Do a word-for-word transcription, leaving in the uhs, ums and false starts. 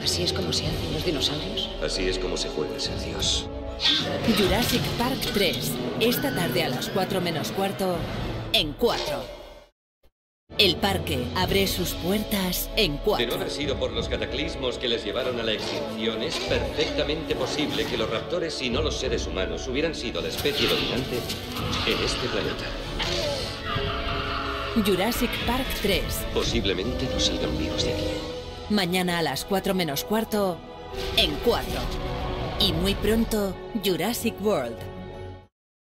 ¿Así es como se hacen los dinosaurios? Así es como se juega ser Dios. Jurassic Park tres. Esta tarde a las cuatro menos cuarto, en cuatro. El parque abre sus puertas en cuatro. De no haber sido por los cataclismos que les llevaron a la extinción, es perfectamente posible que los raptores y no los seres humanos hubieran sido la especie dominante en este planeta. Jurassic Park tres. Posiblemente no salgan vivos de aquí. Mañana a las cuatro menos cuarto, en cuatro. Y muy pronto, Jurassic World.